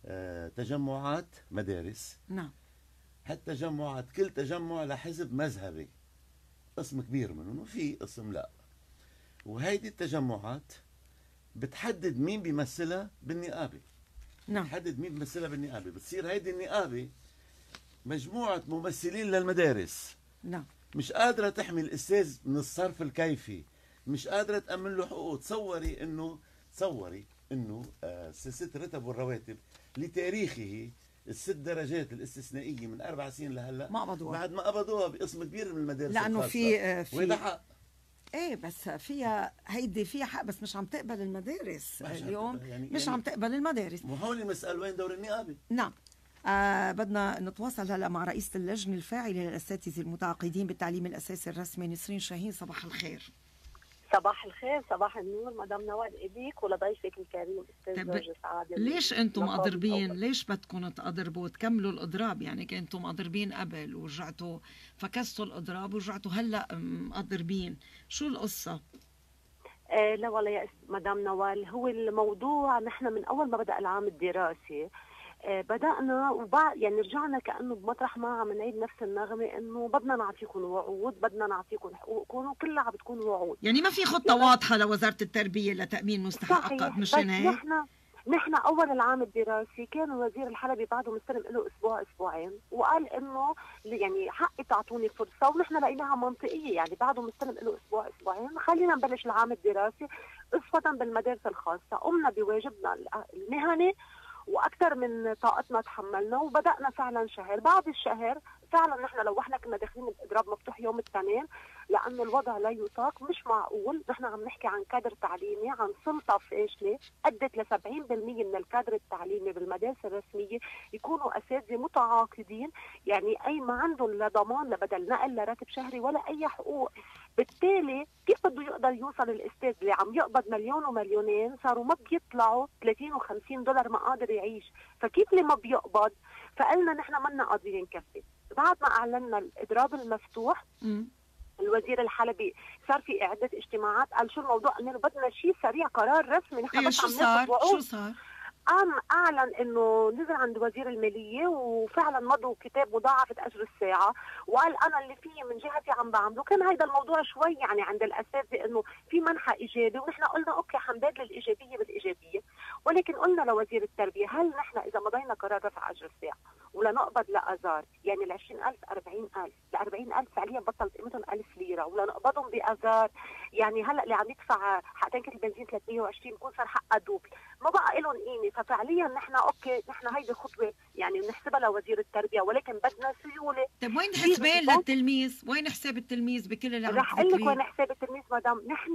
تجمعات مدارس، نعم، هالتجمعات كل تجمع لحزب مذهبي، قسم كبير منهم وفي قسم لا، وهيدي التجمعات بتحدد مين بيمثلها بالنقابه. نعم، بتحدد مين بيمثلها بالنقابه، بتصير هيدي النقابه مجموعه ممثلين للمدارس. نعم، مش قادره تحمي الاستاذ من الصرف الكيفي، مش قادره تامن له حقوق. تصوري انه تصوري انه آه سلسله الرتب والرواتب لتاريخه الست درجات الاستثنائيه من اربع سنين لهلا ما قبضوها، بعد ما قبضوها بقسم كبير من المدارس لانه الخاصة. في آه في وهذا حق. ايه بس فيها هيدي فيها حق، بس مش عم تقبل المدارس اليوم، يعني مش يعني عم تقبل المدارس. مو هون المسألة وين دور النقابة؟ نعم. آه بدنا نتواصل هلا مع رئيسة اللجنة الفاعلة للأساتذة المتعاقدين بالتعليم الأساسي الرسمي نسرين شاهين. صباح الخير. صباح الخير، صباح النور مدام نوال إليك ولضيفك الكريم استاذ جورج سعادة. ليش انتم مضربين؟ ليش بدكم تضربوا وتكملوا الاضراب؟ يعني كنتم مضربين قبل ورجعتوا فكستوا الاضراب ورجعتوا هلا مضربين، شو القصة؟ آه لا والله يا مدام نوال، هو الموضوع نحن من اول ما بدأ العام الدراسي آه بدأنا وبعد يعني رجعنا كأنه بمطرح ما عم نعيد نفس النغمة، انه بدنا نعطيكم وعود، بدنا نعطيكم حقوقكم، وكلها عم بتكون وعود. يعني ما في خطة واضحة لوزارة التربية لتأمين مستحقات، مش هيك؟ نحن نحن اول العام الدراسي كان الوزير الحلبي بعده مستلم له اسبوع اسبوعين، وقال انه يعني حقي تعطوني فرصه، ونحن لقيناها منطقيه، يعني بعده مستلم له اسبوع اسبوعين خلينا نبلش العام الدراسي اسوة بالمدارس الخاصه. قمنا بواجبنا المهني واكثر من طاقتنا تحملنا، وبدانا فعلا شهر بعد الشهر فعلا نحن لو احنا كنا داخلين الاضراب مفتوح يوم الاثنين، لانه الوضع لا يطاق. مش معقول نحن عم نحكي عن كادر تعليمي، عن سلطه فاشله ادت ل سبعين بالمئة من الكادر التعليمي بالمدارس الرسميه يكونوا اساتذه متعاقدين، يعني اي ما عندهم لا ضمان لا بدل نقل لا راتب شهري ولا اي حقوق. بالتالي كيف بده يقدر يوصل الاستاذ اللي عم يقبض مليون ومليونين صاروا ما بيطلعوا ثلاثين وخمسين دولار ما قادر يعيش، فكيف اللي ما بيقبض؟ فقلنا نحن منا قادرين نكفي. بعد ما اعلنا الاضراب المفتوح م. الوزير الحلبي صار في اعاده اجتماعات، قال شو الموضوع؟ قلنا بدنا شيء سريع، قرار رسمي. نحن إيه بس شو عم صار؟ ناخذ شو صار؟ قام اعلن انه نزل عند وزير الماليه وفعلا مضوا كتاب مضاعفه اجر الساعه، وقال انا اللي فيه من جهتي عم بعمله. كان هيدا الموضوع شوي يعني عند الاساتذه انه في منحى ايجابي، ونحن قلنا اوكي حنبادل الايجابيه بالايجابيه، ولكن قلنا لوزير التربيه هل نحن اذا مضينا قرار رفع اجر الساعه ولا نقبض لازار، يعني ال عشرين ألف أربعين ألف، ال أربعين ألف فعليا بطلت قيمتهم ألف ليره، ولا نقبضهم بازار، يعني هلا اللي عم يدفع حق تنكه البنزين ثلاثمئة وعشرين بكون صار حقها دوبل، ما بقى لهم قيمه. ففعليا نحن اوكي نحن هيدي خطوه يعني بنحسبها لوزير التربيه، ولكن بدنا سيوله. طيب وين حسبان للتلميذ؟ وين حساب التلميذ بكل اللي عم رح اقول لك وين حساب التلميذ مدام. نحن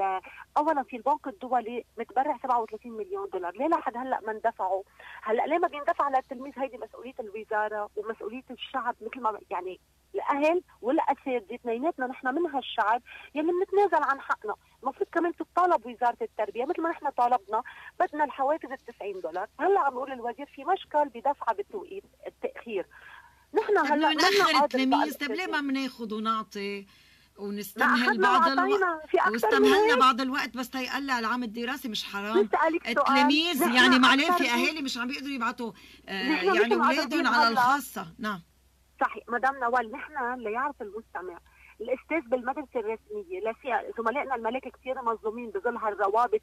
اولا في البنك الدولي متبرع سبعة وثلاثين مليون دولار، ليه لحد هلا ما اندفعوا؟ هلا ليه ما بيندفع للتلميذ؟ هيدي مسؤوليه الوزاره ومسؤوليه الشعب، مثل ما يعني الاهل والاساتذه اثنيناتنا نحن من هالشعب يلي بنتنازل عن حقنا. المفروض كمان تطالب وزاره التربيه مثل ما نحن طالبنا بدنا الحوافز ال تسعين دولار. هلا عم نقول الوزير في مشكل بدفعها بالتوقيت التاخير. نحن هلا ناخر التلاميذ، طيب ليه ما بناخذ ونعطي ونستمهل بعض الوقت واستمهلنا بعض الوقت بس تيقلع العام الدراسي؟ مش حرام التلاميذ يعني معليه في اهالي مش عم بيقدروا يبعثوا آه يعني اولادهم على الخاصه؟ نعم صحيح مدام نوال. نحن ليعرف المستمع الاستاذ بالمدرسه الرسميه لا زملائنا الملاك كثير مظلومين بظل هالروابط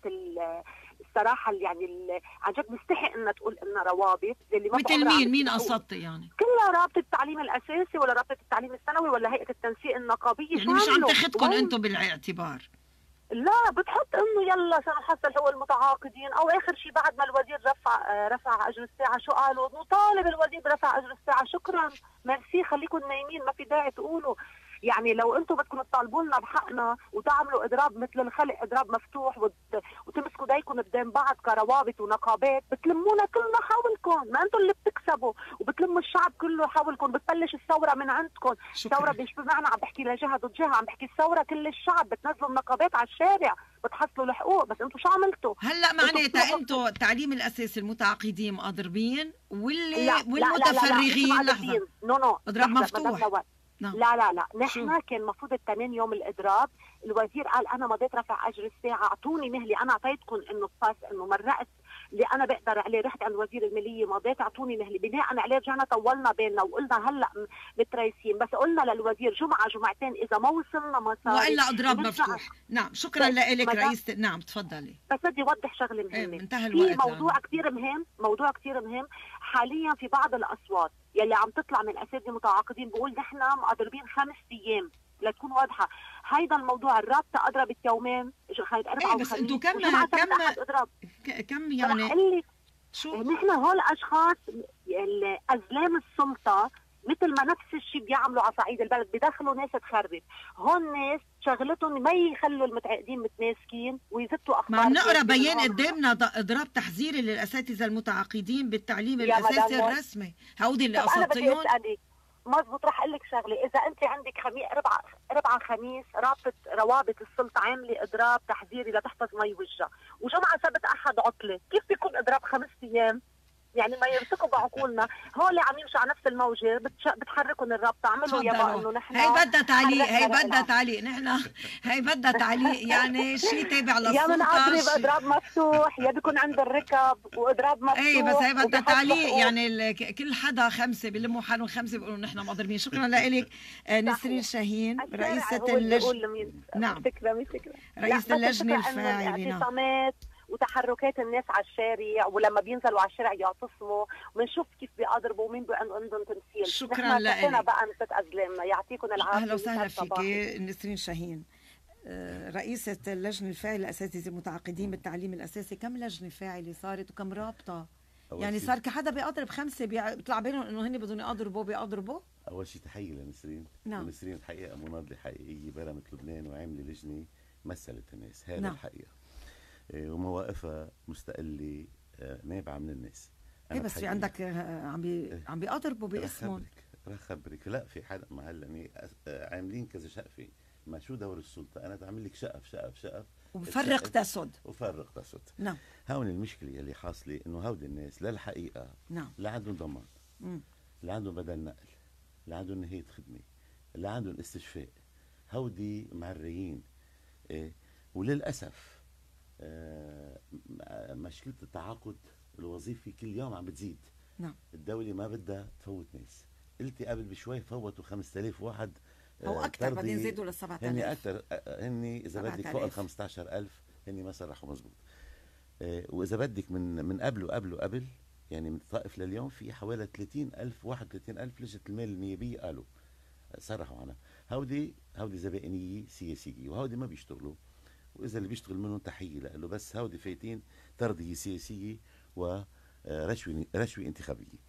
الصراحه اللي يعني عن جد مستحق انها تقول انها روابط اللي ما مثل مين مين قصدتي يعني؟ كلها رابطه التعليم الاساسي ولا رابطه التعليم الثانوي ولا هيئه التنسيق النقابيه، يعني مش عم تاخذكم انتم بالاعتبار؟ لا بتحط انه يلا سنحصل حقوق المتعاقدين، او اخر شيء بعد ما الوزير رفع رفع اجر الساعه شو قالوا؟ نطالب الوزير برفع اجر الساعه. شكرا ميرسي، خليكم نايمين ما في داعي تقولوا. يعني لو انتم بدكم تطالبوا لنا بحقنا وتعملوا اضراب مثل الخلق، اضراب مفتوح، وت... وتمسكوا دايكم قدام بعض كروابط ونقابات، بتلمونا كلنا حولكم، ما انتم اللي بتكسبوا، وبتلموا الشعب كله حولكم، بتبلش الثوره من عندكم. الثوره مش بمعنى عم بحكي لجهه ضد جهه، عم بحكي الثوره كل الشعب، بتنزلوا النقابات على الشارع، بتحصلوا الحقوق، بس انتم شو عملتوا؟ هلا معناتها انتم التعليم الاساسي المتعاقدين مقاضربين واللي لا والمتفرغين لا لا لا لحظه نو نو اضراب مفتوح. نعم. لا لا لا نحن كان المفروض الثمانين يوم الاضراب، الوزير قال انا مضيت رفع اجر الساعه، اعطوني مهلي، انا اعطيتكم انه باس انه مرقت اللي انا بقدر عليه، رحت عند وزير الماليه مضيت اعطوني مهلي، بناء عليه رجعنا طولنا بيننا وقلنا هلا متريسين، بس قلنا للوزير جمعه جمعتين اذا ما وصلنا مصاري والا اضراب مفتوح. نعم شكرا لك رئيس. نعم تفضلي. بس بدي اوضح شغله مهمه. ايه انتهى الوقت. في موضوع كثير مهم، موضوع كثير مهم حاليا في بعض الاصوات يلي عم تطلع من اساتذه متعاقدين بقول نحن مقدربين خمس ايام، لتكون واضحه هيدا الموضوع. الرابطه اضربت يومين، اربعه ايه بس انتم كم كم كم يعني شو نحن هول الاشخاص ازلام السلطه مثل ما نفس الشيء بيعملوا على صعيد البلد، بدخلوا ناس تخرب. هون ناس شغلتهم ما يخلوا المتعاقدين متماسكين ويزتوا اخبار. ما بنقرا بيان قدامنا اضراب تحذيري للاساتذه المتعاقدين بالتعليم الاساسي الرسمي، هودي اللي قصدتيهم. مزبوط. رح اقول لك شغله، اذا انت عندك خميس ربع ربع خميس رابطه روابط السلطه عامله اضراب تحذيري لتحفظ مي وجهها، وجمعه سبت احد عطله، كيف بيكون اضراب خمس ايام؟ يعني ما يمسكوا بعقولنا، هول عم يمشوا على نفس الموجه، بتش... بتحركهم الرابطه، عملوا يابا انه نحن هي بدها تعليق، هي بدها تعليق، نحن هي بدها تعليق، يعني شيء تابع للسلطه، يا بنضرب اضراب مفتوح يا بيكون عند الركب واضراب مفتوح. اي بس هي بدها تعليق، يعني كل حدا خمسه بيلموا حالهم خمسه بيقولوا نحن مضربين. شكرا لك نسرين شاهين رئيسه اللجنه. نعم تكرمي تكرمي رئيسه اللجنه الفاعله. نعم. وتحركات الناس على الشارع، ولما بينزلوا على الشارع يعتصموا، ونشوف كيف بيقدروا ومين عندهم تمثيل. شكرا لك. بقى نفت أزلامنا، يعطيكم العافيه. اهلا وسهلا فيك نسرين شاهين رئيسة اللجنة الفاعلة للأساتذة المتعاقدين بالتعليم الأساسي. كم لجنة فاعلة صارت وكم رابطة؟ يعني صار كحدا بيقدر بخمسة بيطلع بينهم إنه هن بدهم يقدروا بيقدروا. أول شيء تحية لنسرين. نعم. نسرين الحقيقة مناضلة حقيقية برمت لبنان وعاملة لجنة مثلت الناس، هذا نعم. الحقيقة. ومواقفها مستقلة نابعة من الناس. ايه بس في عندك عم بي عم بيقدروا باسمهم. رح خبرك لا في حدا مع هلا عاملين كذا شقفة. ما شو دور السلطة؟ أنا بعمل لك شقف شقف شقف وفرق تسد وفرق تسد. نعم. هون المشكلة اللي حاصلة إنه هودي الناس للحقيقة نعم لا عندهم ضمان، مم. لا عندهم بدل نقل، لا عندهم نهاية خدمة، لا عندهم استشفاء، هودي معريين. إيه؟ وللأسف آه مشكلة التعاقد الوظيفي كل يوم عم بتزيد. نعم. الدولة ما بدها تفوت ناس. قلتي قبل بشوي فوتوا خمسة آلاف واحد أو أكثر، بعدين زادوا لل سبعة آلاف. هني أكثر، هني إذا بدك فوق ال خمسة عشر ألف، هني ما صرحوا مزبوط. آه وإذا بدك من من قبل وقبل وقبل يعني من الطائف لليوم في حوالي ثلاثين ألف واحد وثلاثين ألف لجنة المال النيابية قالوا صرحوا عنها. هودي هودي زبائنية سياسية وهودي ما بيشتغلوا، وإذا اللي بيشتغل منهم تحية له، بس هودي فايتين ترضية سياسية ورشوة رشوة انتخابية.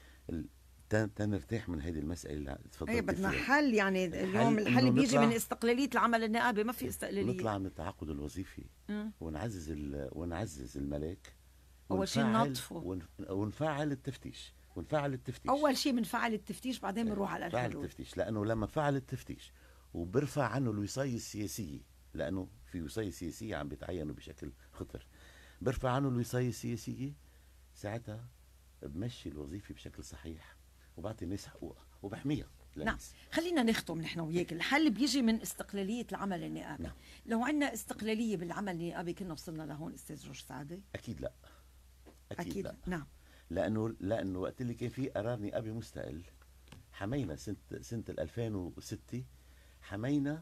تنرتاح من هذه المسألة اللي تفضلت فيها. بدنا حل، يعني اليوم الحل بيجي من استقلالية العمل النيابي، ما في استقلالية. نطلع من التعاقد الوظيفي م. ونعزز ونعزز الملاك. أول شيء ننظفه ونف... ونفعل التفتيش ونفعل التفتيش. أول شيء بنفعل التفتيش بعدين بنروح على الحلول. فعل التفتيش، لأنه لما فعل التفتيش وبرفع عنه الوصاية السياسية، لأنه في وصاية سياسية عم بيتعينوا بشكل خطر، برفع عنه الوصاية السياسية، ساعتها بمشي الوظيفة بشكل صحيح وبعطي الناس حقوقها وبحميها. نعم. خلينا نختم نحن وياك، الحل بيجي من استقلالية العمل النيابي. نعم. لو عندنا استقلالية بالعمل النيابي كنا وصلنا لهون أستاذ روش سعدي؟ أكيد لا. أكيد, أكيد لا. نعم. لأنه لأنه وقت اللي كان في قرار نيابي مستقل حمينا سنة سنة ألفين وستة، حمينا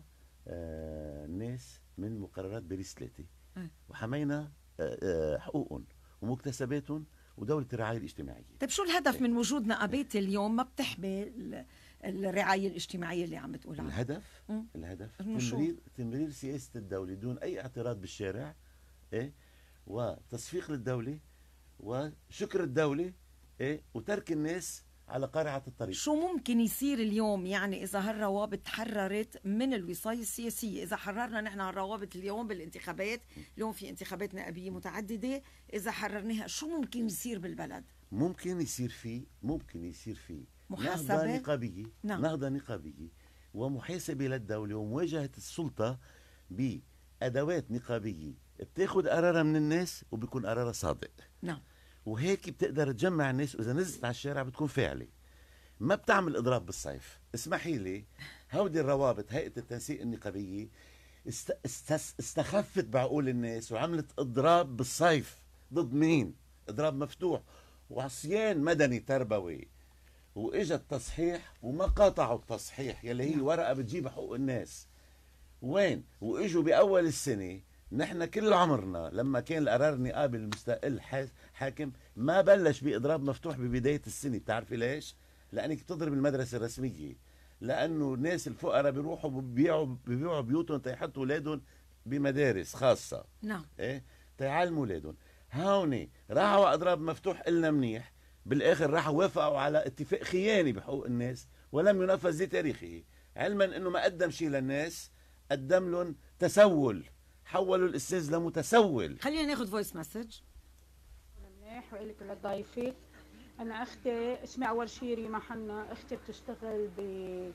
آه الناس من مقررات باريس ثلاثة، وحمينا آه آه حقوقهم ومكتسباتهم ودولة الرعاية الاجتماعية. طيب شو الهدف من وجود نقابات اليوم ما بتحمي الرعاية الاجتماعية اللي عم بتقول عنها؟ الهدف م? الهدف تمرير تمرير سياسة الدولة دون أي اعتراض بالشارع، إيه؟ وتصفيق للدولة وشكر الدولة، إيه؟ وترك الناس على قارعة الطريق. شو ممكن يصير اليوم يعني إذا هالروابط تحررت من الوصاية السياسية؟ إذا حررنا نحن هالروابط اليوم بالانتخابات، اليوم في انتخابات نائبية متعددة، إذا حررناها شو ممكن يصير بالبلد؟ ممكن يصير فيه ممكن يصير فيه محاسبة؟ نهضة نقابية. نعم. نهضة نقابية ومحاسبة للدولة ومواجهة السلطة بأدوات نقابية بتاخد قرارها من الناس وبيكون قرارها صادق. نعم. وهيك بتقدر تجمع الناس، وإذا نزلت على الشارع بتكون فاعلة، ما بتعمل إضراب بالصيف. اسمحي لي، هودي الروابط هيئة التنسيق النقابية است... است... استخفت بعقول الناس وعملت إضراب بالصيف. ضد مين؟ إضراب مفتوح وعصيان مدني تربوي، وإجا التصحيح وما قاطعوا التصحيح يلي هي ورقة بتجيب حقوق الناس. وين؟ وإجوا بأول السنة. نحن كل عمرنا لما كان القرار النقابي المستقل حاكم ما بلش بإضراب مفتوح ببداية السنة. بتعرفي ليش؟ لأنك بتضرب المدرسة الرسمية، لأنه الناس الفقراء بيروحوا ببيعوا ببيعوا بيوتهم تيحطوا أولادهم بمدارس خاصة. نعم. إيه؟ تيعلموا أولادهم. هوني راحوا أضراب مفتوح، قلنا منيح، بالآخر راحوا وافقوا على اتفاق خياني بحقوق الناس ولم ينفذ لتاريخه، علما أنه ما قدم شيء للناس، قدم لهم تسول، حولوا الاستاذ لمتسول. خلينا ناخذ فويس مسج. منيح وإلك للضيفة. أنا أختي اسمي أول شيء ريما حنا، أختي بتشتغل ب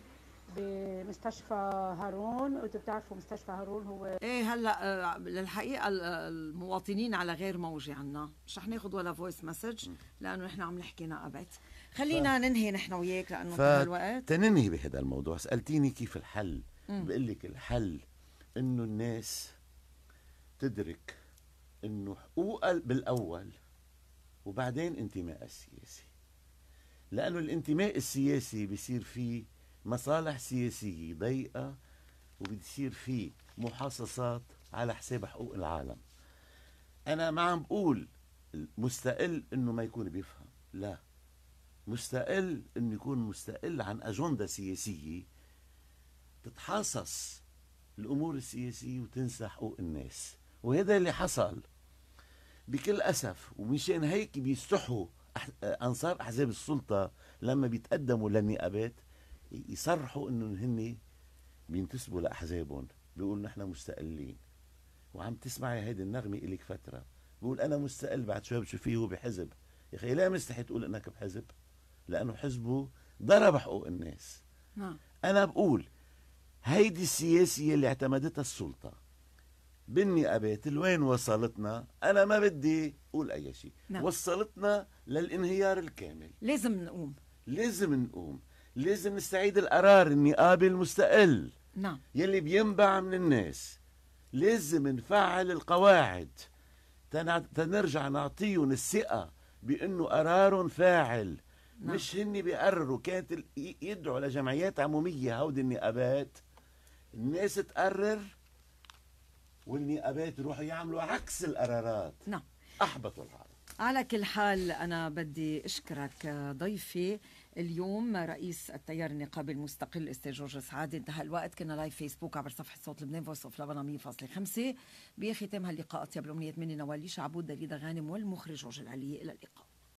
بمستشفى هارون، وأنتم بتعرفوا مستشفى هارون هو ايه هلا للحقيقه المواطنين على غير موجه عنا، مش رح ناخذ ولا فويس مسج لانه نحن عم نحكي نقبت. خلينا ف... ننهي نحن وياك لانه انتهى الوقت. تننهي بهذا الموضوع. سالتيني كيف الحل، بقول لك الحل انه الناس تدرك انه حقوقها بالاول وبعدين انتماء السياسي، لانه الانتماء السياسي بيصير فيه مصالح سياسيه ضيقه وبتصير فيه محاصصات على حساب حقوق العالم. انا ما عم بقول مستقل انه ما يكون بيفهم، لا، مستقل انه يكون مستقل عن اجنده سياسيه تتحاصص الامور السياسيه وتنسى حقوق الناس. وهذا اللي حصل بكل اسف، ومشان هيك بيستحوا انصار احزاب السلطه لما بيتقدموا للنقابات يصرحوا انه هن بينتسبوا لاحزابهم، بيقولوا نحن مستقلين. وعم تسمعي هيدي النغمه الك فتره، بيقول انا مستقل، بعد شوي بتشوفيه هو بحزب. يا اخي لا مستحي تقول انك بحزب، لانه حزبه ضرب حقوق الناس. نعم. انا بقول هيدي السياسيه اللي اعتمدتها السلطه بالنقابات لوين وصلتنا؟ انا ما بدي اقول اي شيء. نعم. وصلتنا للانهيار الكامل. لازم نقوم لازم نقوم لازم نستعيد القرار النقابي المستقل. نعم. يلي بينبع من الناس. لازم نفعل القواعد تنرجع نعطيهم الثقة بأنه قرار فاعل. نعم. مش هني بيقرروا، كانت يدعوا لجمعيات عمومية هودي النقابات، الناس تقرر والنقابات يروحوا يعملوا عكس القرارات. نعم. أحبطوا العالم. على كل حال أنا بدي أشكرك ضيفي اليوم رئيس التيار النقابي المستقل الأستاذ جورج سعادة. انتهى الوقت، كنا لايف فيسبوك عبر صفحة صوت لبنان فويس اوف لبنان مية فاصلة خمسة. بختام هاللقاء أطيب الأمنيات مني نوال شعبود، دليدا غانم والمخرج جورج العلي. إلى اللقاء.